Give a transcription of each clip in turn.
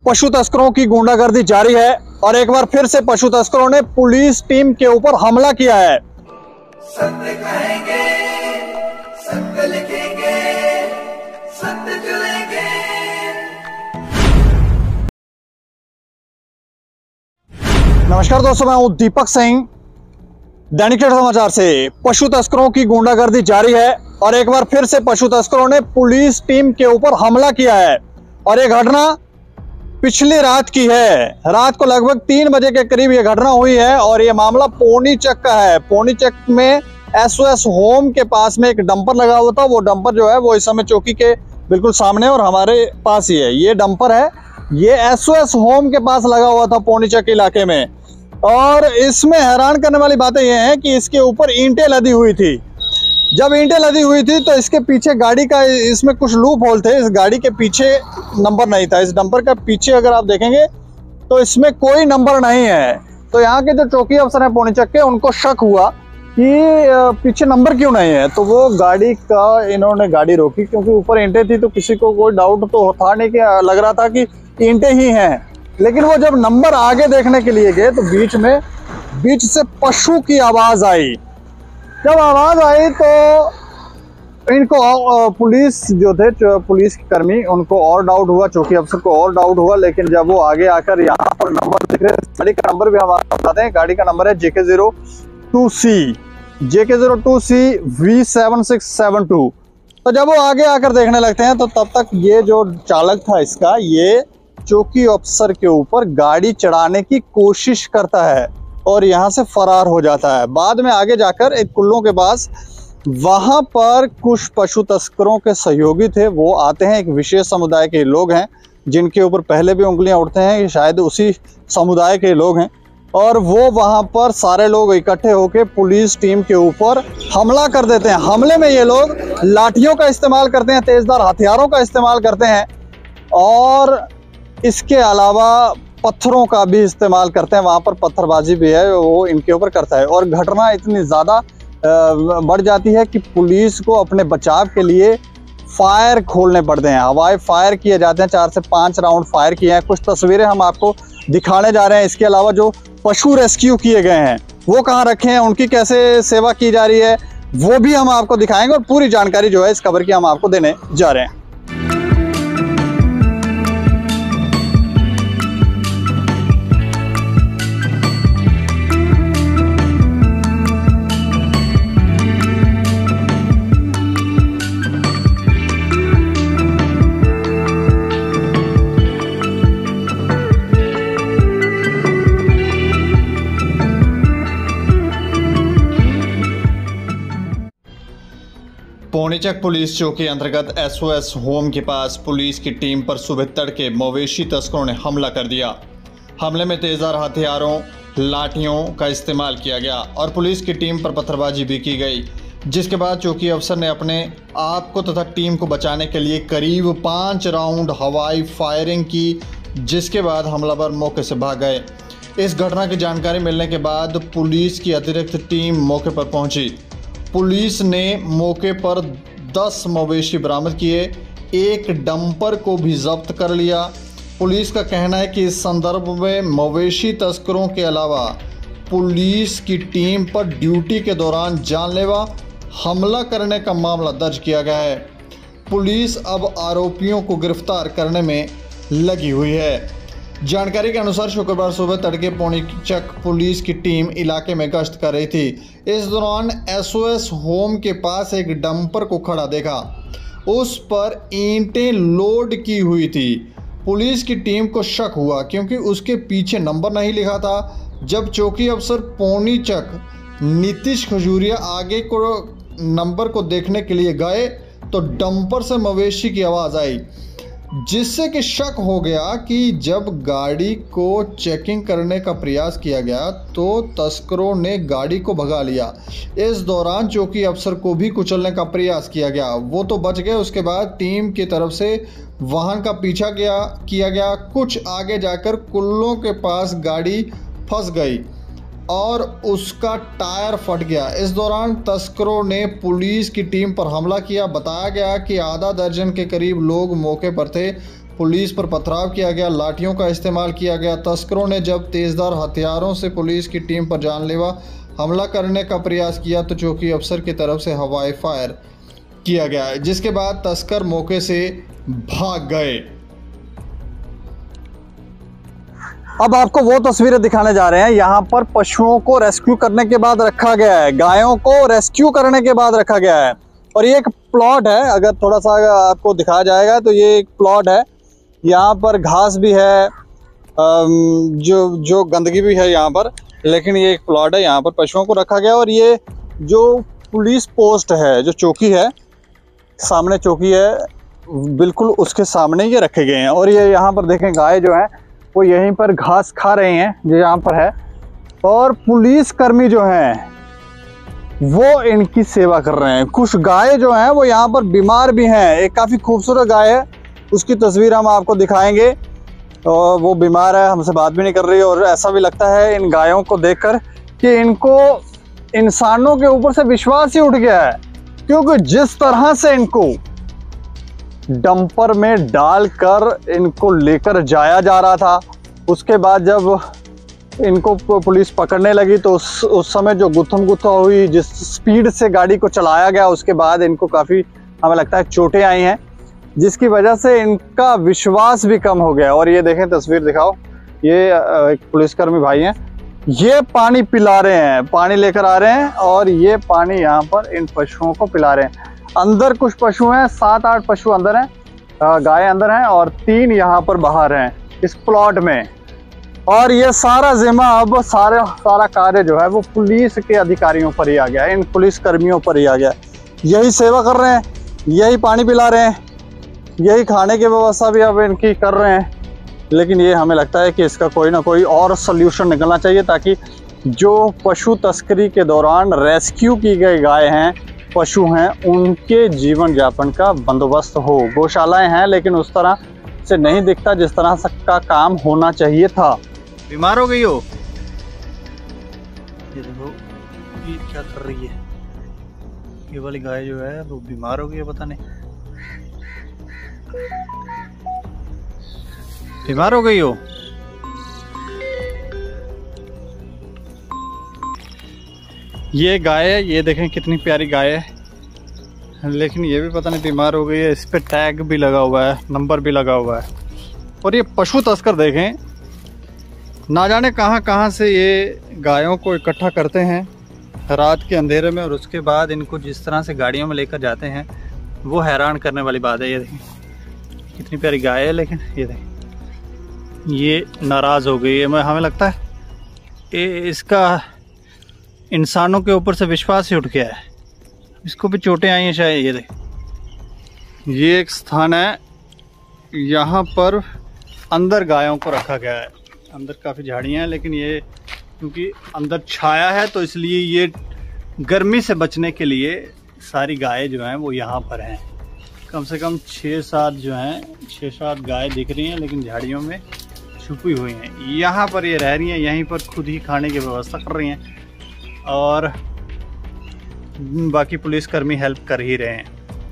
पशु तस्करों की गुंडागर्दी जारी है और एक बार फिर से पशु तस्करों ने पुलिस टीम के ऊपर हमला किया है। सत्य कहेंगे, सत्य लिखेंगे, सत्य चलेंगे। नमस्कार दोस्तों, मैं हूं दीपक सिंह, दैनिक सवेरा समाचार से। पशु तस्करों की गुंडागर्दी जारी है और एक बार फिर से पशु तस्करों ने पुलिस टीम के ऊपर हमला किया है और ये घटना पिछली रात की है। रात को लगभग 3 बजे के करीब ये घटना हुई है और ये मामला पोनीचक का है। पोनीचक में SOS होम के पास में एक डंपर लगा हुआ था। वो डंपर जो है वो इस समय चौकी के बिल्कुल सामने और हमारे पास ही है। ये डंपर है, ये SOS होम के पास लगा हुआ था पोनीचक इलाके में। और इसमें हैरान करने वाली बातें ये हैं कि इसके ऊपर ईंटें लदी हुई थी। जब ईंटें लदी हुई थी तो इसके पीछे गाड़ी का, इसमें कुछ लूप होल थे। इस गाड़ी के पीछे नंबर नहीं था। इस डंपर का पीछे अगर आप देखेंगे तो इसमें कोई नंबर नहीं है। तो यहाँ के जो चौकी अफसर हैं पोनीचक के, उनको शक हुआ कि पीछे नंबर क्यों नहीं है। तो वो गाड़ी का, इन्होंने गाड़ी रोकी क्योंकि ऊपर ईंटें थी। तो किसी को कोई डाउट तो था नहीं, कि लग रहा था कि ईंटें ही हैं। लेकिन वो जब नंबर आगे देखने के लिए गए तो बीच से पशु की आवाज आई। जब आवाज आई तो इनको पुलिस जो थे, पुलिस कर्मी, उनको और डाउट हुआ, चौकी अफसर को और डाउट हुआ। लेकिन जब वो आगे आकर यहाँ पर नंबर दिख रहे, गाड़ी का नंबर भी हम आपको बताते हैं। गाड़ी का नंबर है JK02C V7672। तो जब वो आगे आकर देखने लगते हैं तो तब तक ये जो चालक था इसका, ये चौकी अफसर के ऊपर गाड़ी चढ़ाने की कोशिश करता है और यहाँ से फरार हो जाता है। बाद में आगे जाकर एक कुल्लों के पास, वहाँ पर कुछ पशु तस्करों के सहयोगी थे, वो आते हैं। एक विशेष समुदाय के लोग हैं जिनके ऊपर पहले भी उंगलियां उठते हैं, कि शायद उसी समुदाय के लोग हैं। और वो वहाँ पर सारे लोग इकट्ठे होकर पुलिस टीम के ऊपर हमला कर देते हैं। हमले में ये लोग लाठियों का इस्तेमाल करते हैं, तेजधार हथियारों का इस्तेमाल करते हैं और इसके अलावा पत्थरों का भी इस्तेमाल करते हैं। वहाँ पर पत्थरबाजी भी है, वो इनके ऊपर करता है। और घटना इतनी ज़्यादा बढ़ जाती है कि पुलिस को अपने बचाव के लिए फायर खोलने पड़ते हैं। हवाई फायर किए जाते हैं, 4 से 5 राउंड फायर किए हैं। कुछ तस्वीरें हम आपको दिखाने जा रहे हैं। इसके अलावा जो पशु रेस्क्यू किए गए हैं वो कहाँ रखे हैं, उनकी कैसे सेवा की जा रही है, वो भी हम आपको दिखाएंगे। और पूरी जानकारी जो है इस खबर की हम आपको देने जा रहे हैं। पोनीचक पुलिस चौकी अंतर्गत SOS होम के पास पुलिस की टीम पर सुबह तड़के मवेशी तस्करों ने हमला कर दिया। हमले में तेजधार हथियारों, लाठियों का इस्तेमाल किया गया और पुलिस की टीम पर पत्थरबाजी भी की गई। जिसके बाद चौकी अफसर ने अपने आप को तथा टीम को बचाने के लिए करीब 5 राउंड हवाई फायरिंग की, जिसके बाद हमलावर मौके से भाग गए। इस घटना की जानकारी मिलने के बाद पुलिस की अतिरिक्त टीम मौके पर पहुंची। पुलिस ने मौके पर 10 मवेशी बरामद किए, एक डंपर को भी जब्त कर लिया। पुलिस का कहना है कि इस संदर्भ में मवेशी तस्करों के अलावा पुलिस की टीम पर ड्यूटी के दौरान जानलेवा हमला करने का मामला दर्ज किया गया है। पुलिस अब आरोपियों को गिरफ्तार करने में लगी हुई है। जानकारी के अनुसार शुक्रवार सुबह तड़के पोनीचक पुलिस की टीम इलाके में गश्त कर रही थी। इस दौरान SOS होम के पास एक डंपर को खड़ा देखा, उस पर ईंटें लोड की हुई थी। पुलिस की टीम को शक हुआ क्योंकि उसके पीछे नंबर नहीं लिखा था। जब चौकी अफसर पोनीचक नीतीश खजूरिया आगे को नंबर को देखने के लिए गए तो डंपर से मवेशी की आवाज़ आई, जिससे कि शक हो गया कि जब गाड़ी को चेकिंग करने का प्रयास किया गया तो तस्करों ने गाड़ी को भगा लिया। इस दौरान चौकी अफसर को भी कुचलने का प्रयास किया गया, वो तो बच गए। उसके बाद टीम की तरफ से वाहन का पीछा किया गया। कुछ आगे जाकर कुल्लों के पास गाड़ी फंस गई और उसका टायर फट गया। इस दौरान तस्करों ने पुलिस की टीम पर हमला किया। बताया गया कि आधा दर्जन के करीब लोग मौके पर थे। पुलिस पर पथराव किया गया, लाठियों का इस्तेमाल किया गया। तस्करों ने जब तेज़धार हथियारों से पुलिस की टीम पर जानलेवा हमला करने का प्रयास किया तो चौकी अफसर की तरफ से हवाई फायर किया गया, जिसके बाद तस्कर मौके से भाग गए। अब आपको वो तस्वीरें दिखाने जा रहे हैं। यहाँ पर पशुओं को रेस्क्यू करने के बाद रखा गया है, गायों को रेस्क्यू करने के बाद रखा गया है। और ये एक प्लॉट है, अगर थोड़ा सा आपको दिखाया जाएगा तो ये एक प्लॉट है। यहाँ पर घास भी है, जो गंदगी भी है यहाँ पर, लेकिन ये एक प्लॉट है। यहाँ पर पशुओं को रखा गया और ये जो पुलिस पोस्ट है, जो चौकी है, सामने चौकी है, बिल्कुल उसके सामने ये रखे गए हैं। और ये यहाँ पर देखें गाय जो है वो यहीं पर घास खा रहे हैं, जो यहाँ पर है। और पुलिस कर्मी जो हैं वो इनकी सेवा कर रहे हैं। कुछ गाय जो हैं वो यहाँ पर बीमार भी हैं। एक काफ़ी खूबसूरत गाय है, उसकी तस्वीर हम आपको दिखाएंगे। और वो बीमार है, हमसे बात भी नहीं कर रही। और ऐसा भी लगता है इन गायों को देखकर कि इनको इंसानों के ऊपर से विश्वास ही उठ गया है, क्योंकि जिस तरह से इनको डंपर में डालकर इनको लेकर जाया जा रहा था, उसके बाद जब इनको पुलिस पकड़ने लगी तो उस समय जो गुत्थम गुत्था हुई, जिस स्पीड से गाड़ी को चलाया गया, उसके बाद इनको काफ़ी हमें लगता है चोटें आई हैं, जिसकी वजह से इनका विश्वास भी कम हो गया। और ये देखें, तस्वीर दिखाओ, ये एक पुलिसकर्मी भाई हैं, ये पानी पिला रहे हैं, पानी लेकर आ रहे हैं और ये पानी यहाँ पर इन पशुओं को पिला रहे हैं। अंदर कुछ पशु हैं, 7-8 पशु अंदर हैं, गाय अंदर हैं और 3 यहाँ पर बाहर हैं इस प्लॉट में। और ये सारा जिम्मा अब सारा कार्य जो है वो पुलिस के अधिकारियों पर ही आ गया, इन पुलिस कर्मियों पर ही आ गया। यही सेवा कर रहे हैं, यही पानी पिला रहे हैं, यही खाने की व्यवस्था भी अब इनकी कर रहे हैं। लेकिन ये हमें लगता है कि इसका कोई ना कोई और सल्यूशन निकलना चाहिए, ताकि जो पशु तस्करी के दौरान रेस्क्यू की गई गाय हैं, पशु हैं, उनके जीवन यापन का बंदोबस्त हो। गौशालाएं हैं लेकिन उस तरह से नहीं दिखता जिस तरह का काम होना चाहिए था। बीमार हो गई हो, ये देखो ये क्या कर रही है, ये वाली गाय जो है वो बीमार हो गई है, पता नहीं बीमार हो गई हो। ये गाय है, ये देखें कितनी प्यारी गाय है, लेकिन ये भी पता नहीं बीमार हो गई है। इस पे टैग भी लगा हुआ है, नंबर भी लगा हुआ है। और ये पशु तस्कर देखें, ना जाने कहां से ये गायों को इकट्ठा करते हैं रात के अंधेरे में, और उसके बाद इनको जिस तरह से गाड़ियों में लेकर जाते हैं वो हैरान करने वाली बात है। ये देखें कितनी प्यारी गाय है, लेकिन ये देखें ये नाराज़ हो गई है। हमें लगता है इसका इंसानों के ऊपर से विश्वास ही उठ गया है, इसको भी चोटें आई हैं शायद। ये देख, ये एक स्थान है, यहाँ पर अंदर गायों को रखा गया है। अंदर काफ़ी झाड़ियाँ हैं, लेकिन ये क्योंकि अंदर छाया है तो इसलिए ये गर्मी से बचने के लिए सारी गायें जो हैं वो यहाँ पर हैं। कम से कम 6-7 जो हैं, 6-7 गाय दिख रही हैं, लेकिन झाड़ियों में छुपी हुई हैं। यहाँ पर ये रह रही हैं, यहीं पर खुद ही खाने की व्यवस्था कर रही हैं और बाकी पुलिसकर्मी हेल्प कर ही रहे हैं।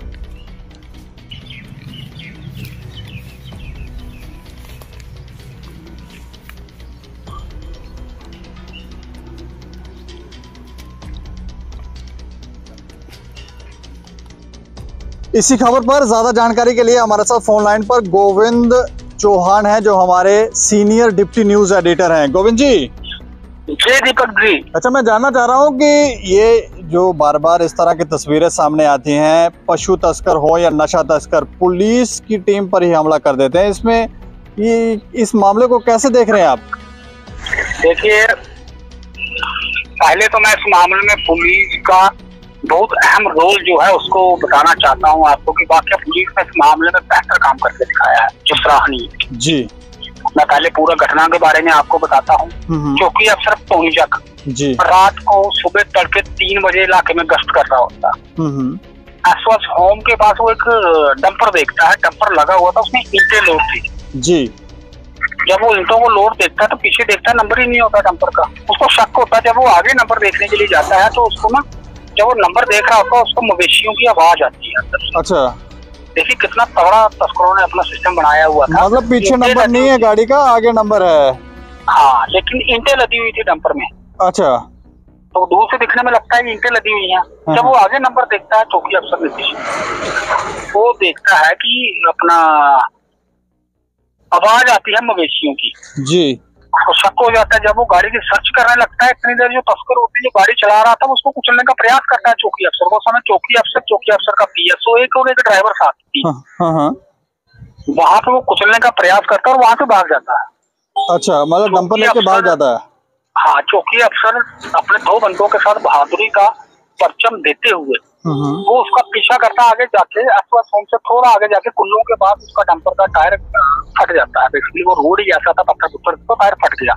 इसी खबर पर ज्यादा जानकारी के लिए हमारे साथ फोन लाइन पर गोविंद चौहान है, जो हमारे सीनियर डिप्टी न्यूज एडिटर हैं। गोविंद जी। जी दीपक जी। अच्छा, मैं जानना चाह रहा हूँ कि ये जो बार बार इस तरह की तस्वीरें सामने आती हैं, पशु तस्कर हो या नशा तस्कर पुलिस की टीम पर ही हमला कर देते हैं, इसमें ये इस मामले को कैसे देख रहे हैं आप? देखिए, पहले तो मैं इस मामले में पुलिस का बहुत अहम रोल जो है उसको बताना चाहता हूँ आपको कि वाकई पुलिस ने इस मामले में बेहतर काम करके दिखाया है, जो सराहनीय जी। मैं पहले पूरा घटना के बारे में आपको बताता हूँ। चौकी अफसर टोनीचक जी रात को सुबह तड़के 3 बजे इलाके में गश्त कर रहा होता। एसओएस होम के पास वो एक डंपर देखता है, डंपर लगा हुआ था, उसमें ईंटें लोड थी जी। जब वो ईंटों को लोड देखता है तो पीछे देखता है नंबर ही नहीं होता डंपर का, उसको शक होता है। जब वो आगे नंबर देखने के लिए जाता है तो उसको ना, जब वो नंबर देख रहा होता है उसको मवेशियों की आवाज आती है अंदर। अच्छा। देखिए कितना तगड़ा तस्करों ने अपना सिस्टम बनाया हुआ था। मतलब पीछे नंबर नहीं है गाड़ी का, आगे नंबर है। हाँ, लेकिन ईंटें लदी हुई थी डंपर में। अच्छा, तो दूर से दिखने में लगता है कि ईंटें लदी हुई हैं। जब वो आगे नंबर देखता है चौकी अफसर नीतीश, वो देखता है कि अपना आवाज आती है मवेशियों की जी। तो शक हो जाता है। जब वो गाड़ी की सर्च करने लगता है, इतनी देर जो तस्कर होती है, जो गाड़ी चला रहा था, वो उसको कुचलने का प्रयास करता है चौकी अफसर को। समय चौकी अफसर का PSO एक और एक ड्राइवर साथ थी। वहां पे वो कुचलने का प्रयास करता है और वहां से भाग जाता है। अच्छा, मतलब डंपर लेके भाग जाता है। हाँ, चौकी अफसर अपने 2 बंदों के साथ बहादुरी का परचम देते हुए वो उसका पीछा करता आगे जाके SOS होम से थोड़ा आगे जाके कुल्लू के बाद उसका डंपर का टायर फट जाता है। बेसिकली वो रोड ही ऐसा था, पत्थर तो टायर फट गया।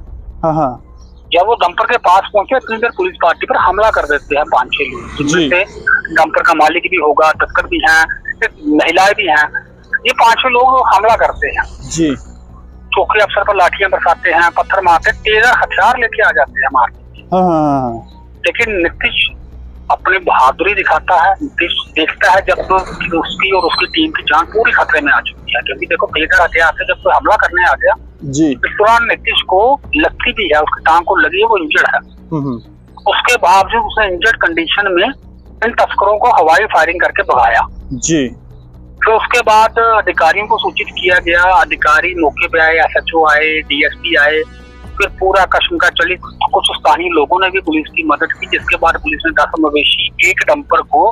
जब वो डंपर के पास पहुंचे, इतनी देर पुलिस पार्टी पर हमला कर देते हैं 5-6 लोग, जिसमें से डंपर का मालिक भी होगा, तस्कर भी हैं, महिलाएं भी हैं। ये 5-6 लोग हमला करते हैं जी। चौकी अफसर पर लाठियां बरसाते हैं, पत्थर मारते, तेजर हथियार लेके आ जाते हैं मारते। लेकिन नीतीश अपनी बहादुरी दिखाता है। नीतीश देखता है जब तो उसकी और उसकी टीम की जान पूरी खतरे में आ चुकी है, क्योंकि देखो तेजर हथियार से जब कोई हमला करने आ गया जी, इस दौरान नीतीश को लगती भी है, उसकी टांग को लगी है, वो इंजर्ड है। उसके बावजूद उसने इंजर्ड कंडीशन में इन तस्करों को हवाई फायरिंग करके भगाया जी। तो उसके बाद अधिकारियों को सूचित किया गया, अधिकारी मौके पे आए, SHO आए, DSP आए, फिर पूरा कश्म का चली। कुछ स्थानीय लोगों ने भी पुलिस की मदद की, जिसके बाद पुलिस ने 10 मवेशी, एक डंपर को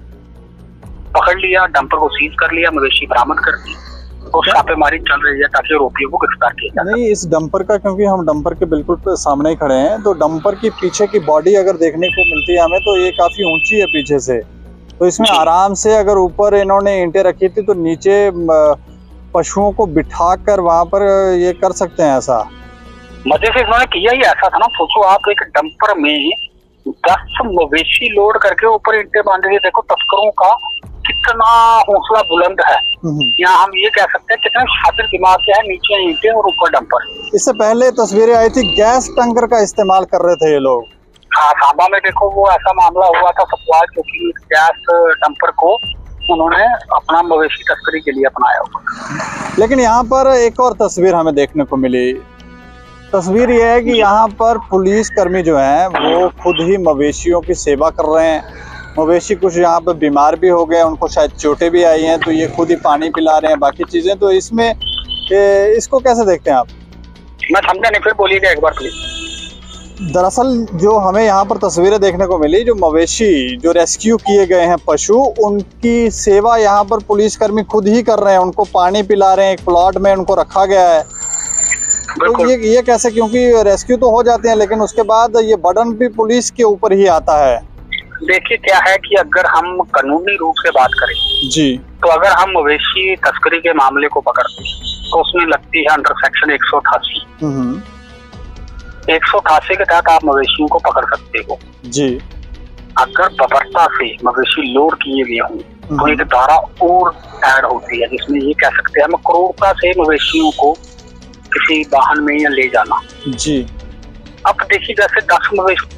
पकड़ लिया, डंपर को सीज कर लिया, मवेशी बरामद कर दी और छापेमारी चल रही है ताकि आरोपियों को गिरफ्तार किया जाए। नहीं, इस डंपर का, क्योंकि हम डंपर के बिल्कुल सामने ही खड़े हैं, तो डंपर की पीछे की बॉडी अगर देखने को मिलती है हमें, तो ये काफी ऊंची है पीछे से। तो इसमें आराम से अगर ऊपर इन्होंने ईंटें रखी थी तो नीचे पशुओं को बिठाकर वहां पर ये कर सकते हैं ऐसा। मजे से इन्होंने किया ही ऐसा था ना। सोचो आप, एक डंपर में 10 मवेशी लोड करके ऊपर ईंटें बांध दी। देखो तस्करों का कितना हौसला बुलंद है। यहाँ हम ये कह सकते हैं कितने शातिर दिमाग के है, नीचे ईंटें और ऊपर डंपर। इससे पहले तस्वीरें आई थी, गैस टैंकर का इस्तेमाल कर रहे थे ये लोग। हाँ, सांबा में देखो वो ऐसा मामला हुआ था सतवाल, क्योंकि गैस डंपर को उन्होंने अपना मवेशी तस्करी के लिए अपनाया हुआ। लेकिन यहाँ पर एक और तस्वीर हमें देखने को मिली। तस्वीर ये है कि यहाँ पर पुलिस कर्मी जो हैं वो खुद ही मवेशियों की सेवा कर रहे हैं। मवेशी कुछ यहाँ पर बीमार भी हो गए, उनको शायद चोटें भी आई हैं, तो ये खुद ही पानी पिला रहे हैं, बाकी चीजें। तो इसमें इसको कैसे देखते हैं आप? मैं समझा नहीं, फिर बोलिएगा एक बार प्लीज। दरअसल जो हमें यहाँ पर तस्वीरें देखने को मिली, जो मवेशी जो रेस्क्यू किए गए हैं पशु, उनकी सेवा यहाँ पर पुलिसकर्मी खुद ही कर रहे हैं। उनको पानी पिला रहे हैं, एक प्लॉट में उनको रखा गया है। तो ये कैसे? क्योंकि रेस्क्यू तो हो जाते हैं, लेकिन उसके बाद ये बर्डन भी पुलिस के ऊपर ही आता है। देखिए क्या है कि अगर हम कानूनी रूप से बात करें जी, तो अगर हम मवेशी तस्करी के मामले को पकड़ते हैं तो उसमें लगती है अंडर सेक्शन 188। 188 के तहत आप मवेशियों को पकड़ सकते हो जी। अगर बर्बरता से मवेशी लोड किए गए हों तो एक धारा और ऐड होती है, जिसमें ये कह सकते हैं हम क्रूरता से मवेशियों को किसी वाहन में या ले जाना जी। अब देखिए जैसे 10 मवेशी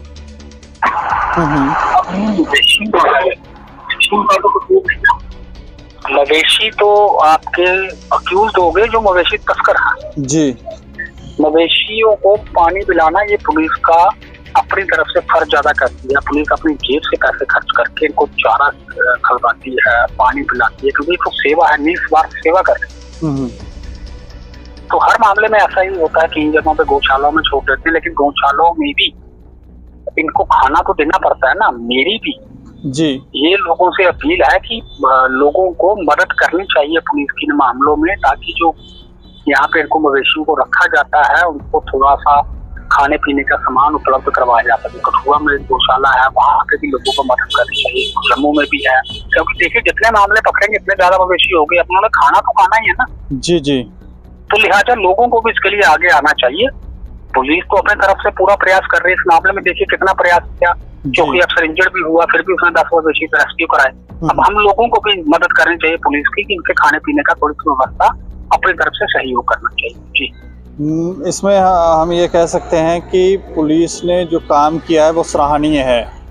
मवेशी तो आपके अक्यूज्ड हो गए जो मवेशी तस्कर हैं जी। मवेशियों को पानी पिलाना ये पुलिस का अपनी तरफ से फर्ज ज्यादा करती है। पुलिस अपनी जेब से पैसे खर्च करके इनको चारा खिलवाती है, पानी पिलाती है, क्योंकि तो सेवा है, निस्वार्थ सेवा करती है। तो हर मामले में ऐसा ही होता है कि इन जगहों पे गौशालाओं में छोड़ देते हैं, लेकिन गौशालाओं में भी इनको खाना तो देना पड़ता है ना। मेरी भी जी ये लोगों से अपील है कि लोगों को मदद करनी चाहिए पुलिस की इन मामलों में, ताकि जो यहाँ पे इनको मवेशियों को रखा जाता है उनको थोड़ा सा खाने पीने का सामान उपलब्ध करवाया जा सके। कठुआ में एक गौशाला है, वहाँ पे भी लोगों को मदद करनी चाहिए। जम्मू में भी है, क्योंकि देखिए जितने मामले पकड़ेंगे इतने ज्यादा मवेशी हो गए, अपने खाना तो खाना ही है ना जी जी। तो लिहाजा लोगों को भी इसके लिए आगे आना चाहिए। पुलिस तो अपने तरफ से पूरा प्रयास कर रही है इस मामले में। देखिए कितना प्रयास किया, क्योंकि अफसर इंजर्ड भी हुआ, फिर भी उसने 10 मवेशी को रेस्क्यू कराए। अब हम लोगों को भी मदद करनी चाहिए पुलिस की, कि इनके खाने पीने का थोड़ी सी व्यवस्था अपनी तरफ से सहयोग करना चाहिए जी। इसमें हम ये कह सकते हैं कि पुलिस ने जो काम किया है वो सराहनीय है।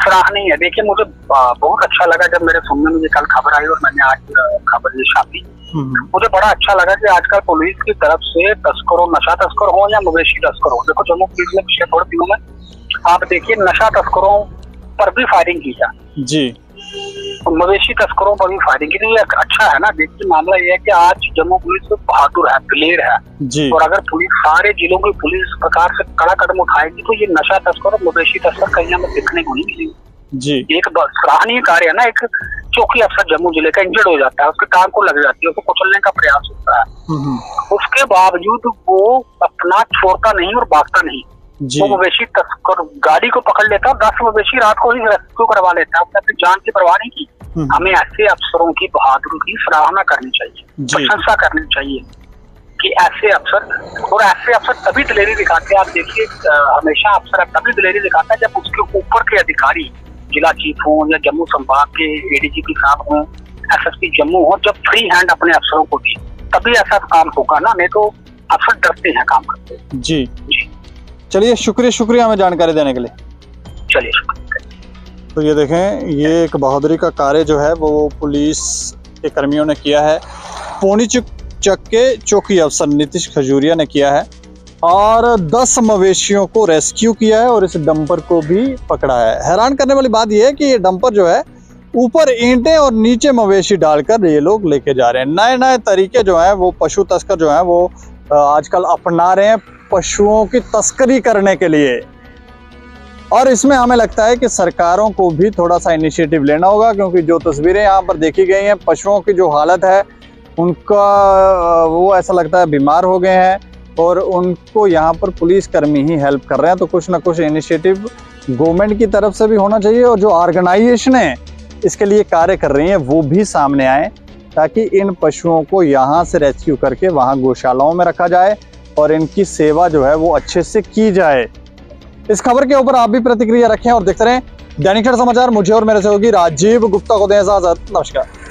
सराहनीय है। देखिए मुझे बहुत अच्छा लगा जब मेरे सुनने में ये कल खबर आई और मैंने आज खबर ये छापी। मुझे बड़ा अच्छा लगा कि आजकल पुलिस की तरफ से तस्करों, नशा तस्कर हो या मवेशी तस्कर हो, देखो जम्मू पुलिस ने पिछले थोड़े दिनों में आप देखिए नशा तस्करों पर भी फायरिंग की है जी, मवेशी तस्करों पर भी फायरिंग की। तो ये अच्छा है ना। देखिए मामला ये है कि आज जम्मू पुलिस बहादुर है, दिलेर है जी। और अगर पुलिस सारे जिलों की पुलिस इस प्रकार से कड़ा कदम उठाएगी तो ये नशा तस्कर और मवेशी तस्कर कहीं हमें देखने को नहीं मिलेगी जी। एक सराहनीय कार्य है ना। एक चौकी अफसर जम्मू जिले का इंजर्ड हो जाता है, उसके काम को लग जाती है, उसको कुचलने का प्रयास होता है, उसके बावजूद वो अपना छोड़ता नहीं और भागता नहीं। वो मवेशी तस्कर गाड़ी को पकड़ लेता है, 10 मवेशी रात को ही रेस्क्यू करवा लेता है, उसने अपनी जान की परवाह नहीं की। हमें ऐसे अफसरों की बहादुरी की सराहना करनी चाहिए, प्रशंसा करनी चाहिए कि ऐसे अफसर, और ऐसे अफसर तभी दिलेरी दिखाते हैं। आप देखिए हमेशा अफसर तभी दिलेरी दिखाता है जब उसके ऊपर के अधिकारी, जिला चीफ हो या जम्मू संभाग के एडीजीपी साहब हो, एसएसपी जम्मू हो, जब फ्री हैंड अपने अफसरों को दी तभी ऐसा काम होगा ना, नहीं तो अफसर डरते हैं काम करते। जी जी। चलिए शुक्रिया हमें जानकारी देने के लिए। चलिए तो ये देखें, ये एक बहादुरी का कार्य जो है वो पुलिस के कर्मियों ने किया है। पौनी चक के चौकी अफसर नीतीश खजूरिया ने किया है और 10 मवेशियों को रेस्क्यू किया है और इस डंपर को भी पकड़ा है। हैरान करने वाली बात यह है कि ये डंपर जो है ऊपर ईंटें और नीचे मवेशी डालकर ये लोग लेके जा रहे हैं। नए नए तरीके जो हैं वो पशु तस्कर जो हैं वो आजकल अपना रहे हैं पशुओं की तस्करी करने के लिए। और इसमें हमें लगता है कि सरकारों को भी थोड़ा सा इनिशिएटिव लेना होगा, क्योंकि जो तस्वीरें यहाँ पर देखी गई हैं, पशुओं की जो हालत है उनका, वो ऐसा लगता है बीमार हो गए हैं और उनको यहाँ पर पुलिस कर्मी ही हेल्प कर रहे हैं। तो कुछ ना कुछ इनिशिएटिव गवर्नमेंट की तरफ से भी होना चाहिए और जो ऑर्गेनाइजेशनें इसके लिए कार्य कर रही हैं वो भी सामने आए, ताकि इन पशुओं को यहाँ से रेस्क्यू करके वहाँ गौशालाओं में रखा जाए और इनकी सेवा जो है वो अच्छे से की जाए। इस खबर के ऊपर आप भी प्रतिक्रिया रखें और देखते रहें दैनिक समाचार। मुझे और मेरे सहयोगी राजीव गुप्ता को दें इजाजत। नमस्कार।